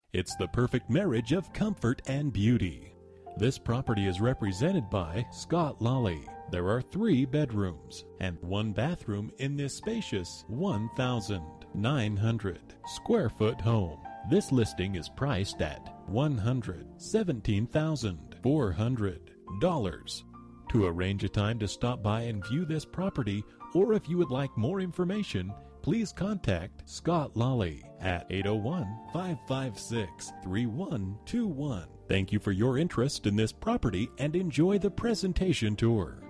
It's the perfect marriage of comfort and beauty. This property is represented by Scott Lally. There are 3 bedrooms and 1 bathroom in this spacious 1,900 square foot home. This listing is priced at $117,400. To arrange a time to stop by and view this property, or if you would like more information, please contact Scott Lally at 801-556-3121. Thank you for your interest in this property and enjoy the presentation tour.